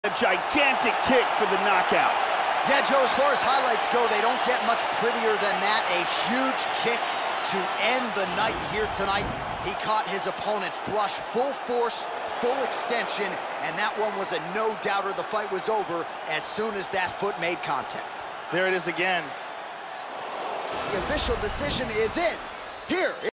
A gigantic kick for the knockout. Yeah, Joe, as far as highlights go, they don't get much prettier than that. A huge kick to end the night here tonight. He caught his opponent flush, full force, full extension, and that one was a no-doubter. The fight was over as soon as that foot made contact. There it is again. The official decision is in. Here